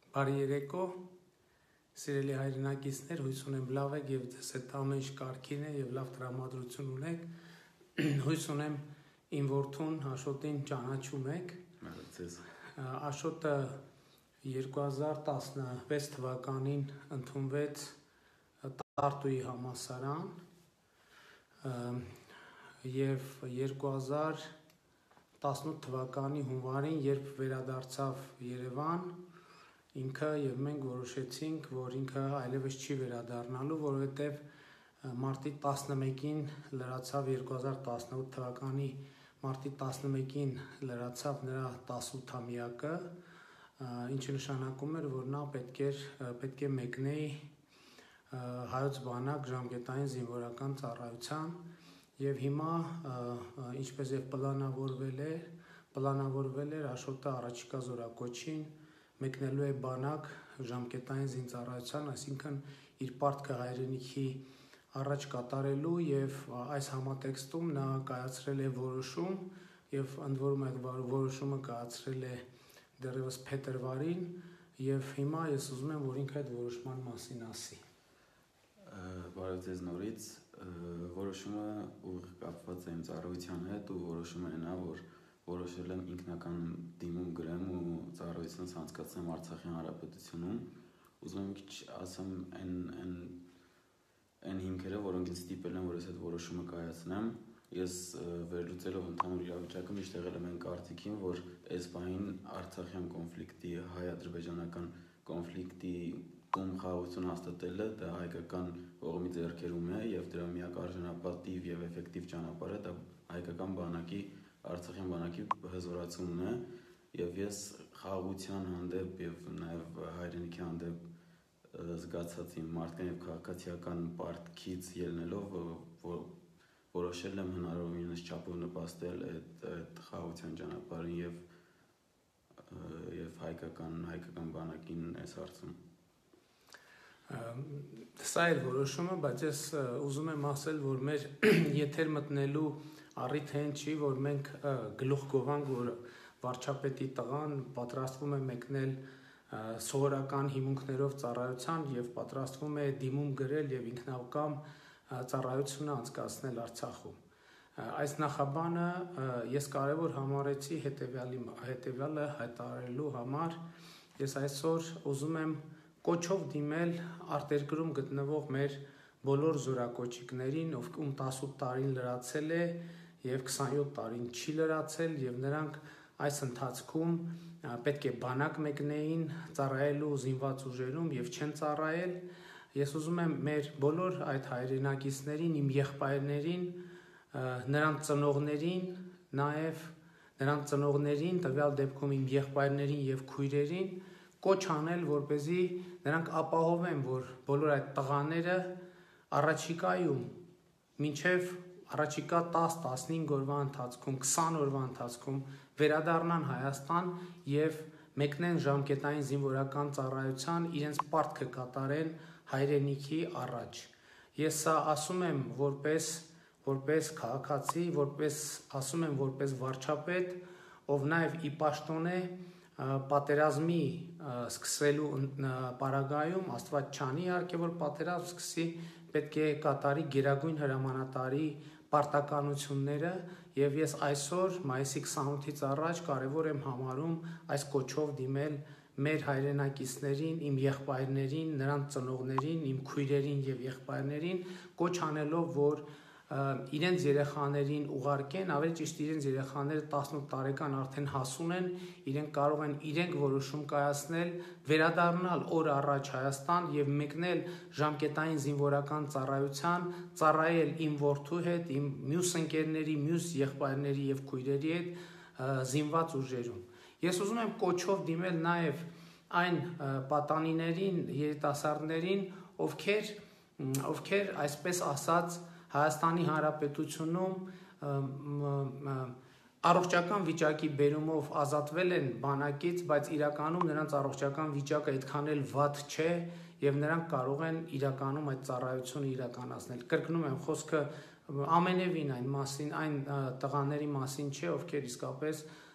Բարի երեկո, սիրելի հայրենակիցներ, հույս ունեմ լավ եք եւ ձեզ հետ ամեն ինչ կարգին է եւ լավ տրամադրություն ունեք։ Հույս ունեմ իմ որդուն Աշոտին ճանաչում եք։ Աշոտը 2016 թվականին ընդունվեց Տարտուի համալսարան եւ 2018 թվականի հունվարին, երբ վերադարձավ Երևան, ինքը եւ մենք որոշեցինք, որ ինքը այլևս չի վերադառնալու, որովհետեւ մարտի 11-ին լրացավ 2018 թվականի մարտի 11-ին լրացավ նրա 18-ամյակը, ինչը նշանակում էր, որ նա պետք է մեկնեի հայոց բանակ ժամկետային զինվորական ծառայության եւ հիմա ինչպես եւ պլանավորվել էր Աշոտը առաջիկա զորակոչին մեկնելու է բանակ ժամկետային զինծառայության, այսինքն իր պարտքը հայրենիքի առաջ կատարելու եւ այս համատեքստում նա կայացրել է որոշում եւ ընդ որում այդ որոշումը կայացրել է դեռևս փետրվարին եւ հիմա ես ուզում եմ որ ինքը այդ որոշման մասին ասի։ Բարև ձեզ նորից, որոշումը ուղիղ կապված է իմ ծառայության հետ ու որոշումը նա որ որոշել եմ ինքնական դիմում գրեմ ու ծառայությունս անցկացնեմ Արցախի Հանրապետությունում։ Ուզում եմ քիչ ասեմ այն հիմքերը, որոնք ինձ ստիպել են, որ ես այդ որոշումը կայացնեմ։ Ես վերլուծելով ընդհանուր իրավիճակը միշտ եղել եմ այն կարծիքին, որ այս բանին Արցախյան կոնֆլիկտի, հայ-ադրբեջանական կոնֆլիկտի ում խաղաղություն հաստատելը դա հայկական կողմի ձեռքերում է եւ դրա միակ արժանապատիվ եւ էֆեկտիվ ճանապարհը դա հայկական բանակի Արցախյան բանակի հզորացումն է եւ ես խաղաղության հանդեպ եւ նաեւ հայրենիքի հանդեպ զգացած իմ մարդկային եւ քաղաքացիական պարտքից ելնելով որոշել եմ հնարավորինս չափով նպաստել այդ խաղաղության ճանապարհին եւ հայկական բանակին այս հարցում։ Սա էր որոշումը, բայց ես ուզում եմ ասել, որ մեր եթեր մտնելու առիթը այն չի, որ մենք գլուխ գովանք, որ վարչապետի տղան պատրաստվում է մեկնել սովորական հիմունքներով ծառայության եւ պատրաստվում է դիմում գրել եւ ինքնակամ ծառայությունը անցկացնել Արցախում։ Այս նախաբանը ես կարևոր համարեցի հետեւյալը հայտարարելու համար։ Ես այսօր ուզում եմ կոչով դիմել արտերկրում գտնվող մեր բոլոր զորակոչիկներին, ում 18 տարին լրացել է եւ 27 տարին չի լրացել եւ նրանք այս ընթացքում պետք է բանակ մեկնեին ծառայելու զինված ուժերում եւ չեն ծառայել։ Ես ուզում եմ մեր բոլոր այդ հայրենակիցներին, իմ եղբայրներին, նրանց ծնողներին, նաեւ նրանց ծնողներին, տվյալ դեպքում իմ եղբայրներին եւ քույրերին կոչ անել, որպեսզի նրանք ապահովեն, որ բոլոր այդ տղաները առաջիկայում մինչև առաջիկա 10-15 օրվա ընթացքում, 20 օրվա ընթացքում վերադառնան Հայաստան եւ մեկնեն ժամկետային զինվորական ծառայության, իրենց պարտքը կատարեն հայրենիքի առաջ։ Ես սա ասում եմ որպես քաղաքացի, ասում եմ որպես վարչապետ, ով նաեւ ի պաշտոն է պատերազմի սկսելու պարագայում Աստված չանի իհարկե որ պատերազմ սկսի, պետք է կատարի գերագույն հրամանատարի պարտականությունները եւ ես այսօր մայիսի 28-ից առաջ կարեւոր եմ համարում այս կոչով դիմել մեր հայրենակիցներին, իմ եղբայրներին, նրանց ծնողներին, իմ քույրերին եւ եղբայրներին կոչ անելով որ իրենց երեխաներին ուղարկեն, ավելի ճիշտ իրենց երեխաները 18 տարեկան արդեն հասուն են, իրենք կարող են իրենք որոշում կայացնել, վերադառնալ օր առաջ Հայաստան եւ մեկնել ժամկետային զինվորական ծառայության, ծառայել իմ որդու հետ, իմ մյուս ընկերների, մյուս եղբայրների եւ քույրերի հետ զինված ուժերում։ Ես ուզում եմ կոչով դիմել նաեւ այն պատանիներին, երիտասարդներին, ովքեր այսպես ասած Հայաստանի Հանրապետությունում առողջական վիճակի բերումով ազատվել են բանակից, բայց իրականում նրանց առողջական վիճակը այդքան էլ վատ չէ եւ նրանք կարող են իրականում այդ ծառայությունը իրականացնել։ Կրկնում եմ, խոսքը ամենևին այն տղաների մասին չէ, ովքեր իսկապես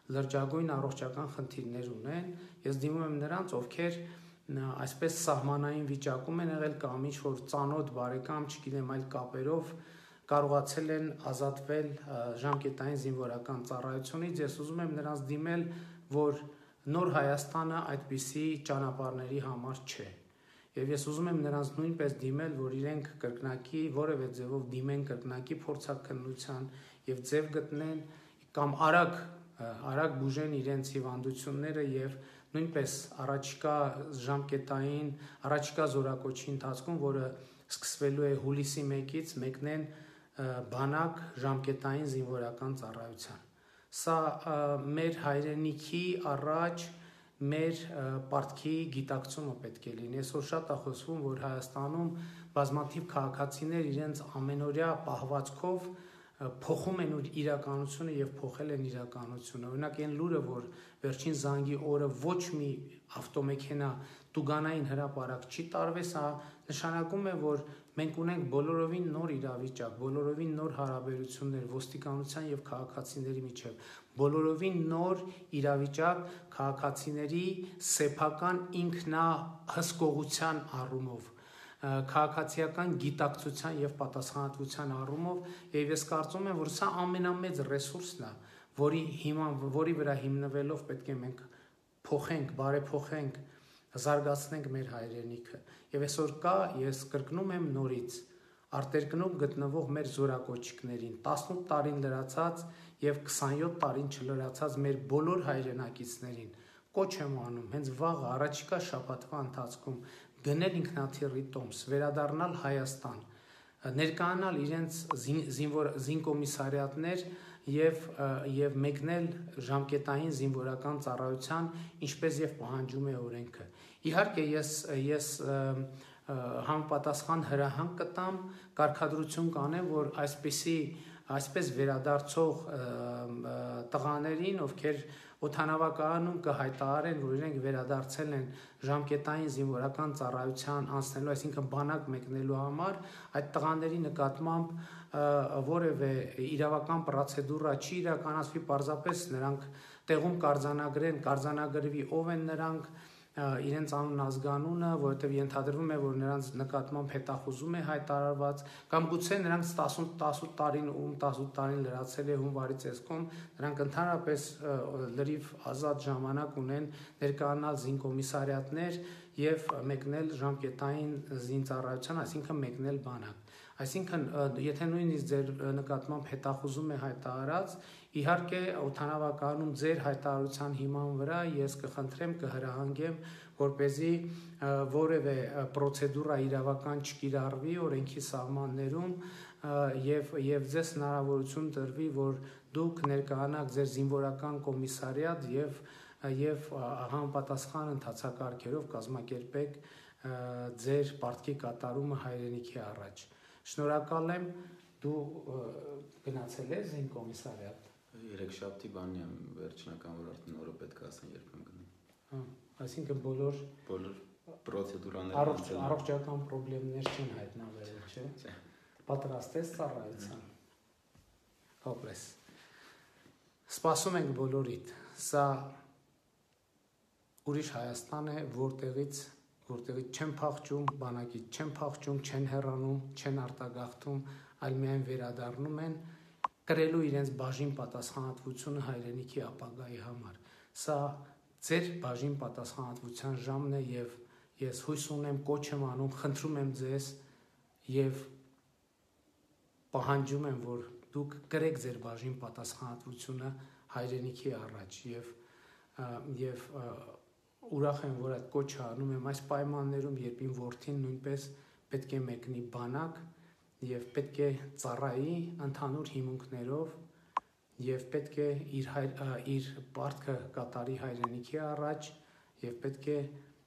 լրջագույն առողջական խնդիրներ ունեն, ես դիմում եմ նրանց, ովքեր այսպես սահմանային վիճակում են եղել կամ ինչ-որ ծանոթ բարեկամ, չգիտեմ, այլ կապերով կարողացել են ազատվել ժամկետային զինվորական ծառայությունից, ես ուզում եմ նրանց դիմել, որ նոր Հայաստանը այդպիսի ճանապարհների համար չէ։ Եվ ես ուզում եմ նրանց նույնպես դիմել, որ իրենք կրկնակի որևէ ձևով դիմեն կրկնակի փորձաքննության եւ ձև գտնեն կամ արագ բուժեն իրենց հիվանդությունները եւ նույնպես առաջիկա ժամկետային, առաջիկա զորակոչի ընթացքում, որը սկսվելու է հուլիսի 1-ից, մեկնեն բանակ ժամկետային զինվորական ծառայության։ Սա մեր հայրենիքի առաջ մեր պարտքի գիտակցումը պետք է լինի։ Այսօր շատ է խոսվում, որ Հայաստանում բազմաթիվ քաղաքացիներ իրենց ամենօրյա պահվածքով փոխում են իրականությունը եւ փոխել են իրականությունը։ Օրինակ այն լուրը, որ վերջին զանգի օրը ոչ մի ավտոմեքենա տուգանային հրապարակ չի տարվի, սա նշանակում է, որ մենք ունենք բոլորովին նոր իրավիճակ, բոլորովին նոր հարաբերություններ ոստիկանության եւ քաղաքացիների միջեւ, բոլորովին նոր իրավիճակ քաղաքացիների սեփական ինքնահսկողության առումով, քաղաքացիական գիտակցության եւ պատասխանատվության առումով, եւ ես կարծում եմ, որ սա ամենամեծ ռեսուրսն է, որի վրա հիմնվելով պետք է մենք փոխենք, բարեփոխենք, զարգացնենք մեր հայրենիքը։ Եվ այսօր ես կրկնում եմ նորից, արտերկնում գտնվող մեր զորակոչիկներին, 18 տարին լրացած եւ 27 տարին չլրացած մեր բոլոր հայրենակիցներին կոչ եմ անում հենց վաղ առաջիկա շաբաթվա ընթացքում գնել ինքնաթիռի տոմս, վերադառնալ Հայաստան, ներկայանալ իրենց զինկոմիսարիատներ եւ մեկնել ժամկետային զինվորական ծառայության, ինչպես եւ պահանջում է օրենքը։ Իհարկե ես համապատասխան հրահանգ կտամ, կարգադրություն կանեմ, որ այսպես վերադարձող տղաներին, ովքեր օդանավակայանում կհայտարարեն, որ իրենք վերադարձել են ժամկետային զինվորական ծառայության անցնելու, այսինքն բանակ մեկնելու համար, այդ տղաների նկատմամբ որևէ իրավական պրոցեդուրա չի իրականացվի, պարզապես նրանք տեղում կարձանագրվի ով են նրանք, իրենց անուն ազգանունը, որովհետև ենթադրվում է, որ նրանց նկատմամբ հետախուզում է հայտարարված, կամ գուցե նրանց 18 տարին լրացել է հունվարի ծեսկում, նրանք ընդհանրապես լրիվ ազատ ժամանակ ունեն ներկայանալ զինկոմիսարիատներ եւ մեկնել ժամկետային զինծառայության, այսինքն մեկնել բանակ։ Այսինքն, եթե նույնիսկ ձեր նկատմամբ հետախուզում է հայտարարած, իհարկե օդանավակայանում ձեր հայտարարության հիման վրա ես կխնդրեմ, կհրահանգեմ, որպեսզի որևէ պրոցեդուրա իրավական չկիրառվի օրենքի սահմաններում եւ ձեզ հնարավորություն տրվի, որ դուք ներկայանաք ձեր զինվորական կոմիսարիատ եւ համապատասխան ընթացակարգերով կազմակերպեք ձեր պարտքի կատարումը հայրենիքի առաջ։ Շնորհակալ եմ, դու գնացել ես զինկոմիսարիատ։ Երեքշաբթի բանի եմ վերջնական, որ արդեն օրը պետք է ասեն երբ եմ գնում։ Այսինքն բոլոր պրոցեդուրաները առողջական խնդիրներ չեն հայտնաբերել, չէ՞։ Պատրաստ ես ծառայության։ Հոպրես։ Սպասում ենք բոլորիդ։ Սա ուրիշ Հայաստան է, որտեղից չեն փախչում, բանակից չեն փախչում, չեն հեռանում, չեն արտագաղթում, այլ միայն վերադառնում են կրելու իրենց բաժին պատասխանատվությունը հայրենիքի ապագայի համար։ Սա ձեր բաժին պատասխանատվության ժամն է եւ ես հույս ունեմ, կոչ եմ անում, խնդրում եմ ձեզ եւ պահանջում եմ, որ դուք կրեք ձեր բաժին պատասխանատվությունը հայրենիքի առաջ եւ ուրախ եմ, որ այդ կոչը անում եմ այս պայմաններում, երբ իմ որդին նույնպես պետք է մեկնի բանակ եւ պետք է ծառայի ընդհանուր հիմունքներով եւ պետք է իր պարտքը կատարի հայրենիքի առաջ եւ պետք է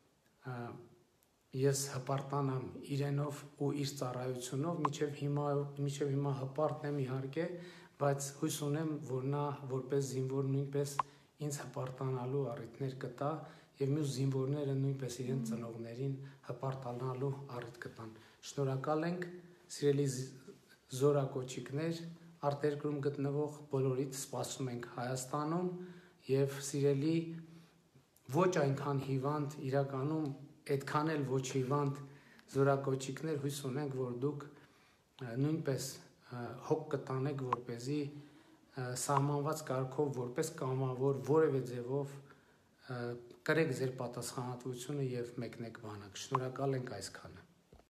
ես հպարտանամ իրենով ու իր ծառայությունով, մինչև հիմա հպարտ եմ իհարկե, բայց հույս ունեմ, որ նա որպես զինվոր նույնպես ինձ հպարտանալու առիթներ կտա եւ մյուս զինվորները նույնպես իրենց ծնողներին հպարտանալու առիթ կտան։ Շնորհակալ ենք, սիրելի զորակոչիկներ, արտերկրում գտնվող բոլորիդ սպասում ենք Հայաստանում եւ սիրելի ոչ այնքան հիվանդ, իրականում այդքան էլ ոչ հիվանդ զորակոչիկներ հույս ունենք, որ դուք նույնպես հոգ կտանեք, որպեսզի սահմանված կարգով որպես կամավոր որևէ ձևով կրեք ձեր պատասխանատվությունը եւ մեկնեք բանակ։ Շնորհակալ ենք այսքանը։